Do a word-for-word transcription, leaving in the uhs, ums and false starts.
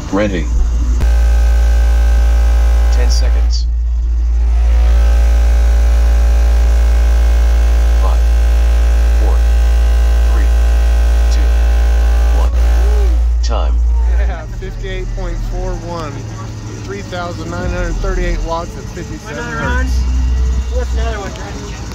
Ready. ten seconds. five, four, three, two, one. Time. Yeah, fifty-eight point four one. three thousand nine hundred thirty-eight watts at fifty-seven hertz. What's another one, Brandon?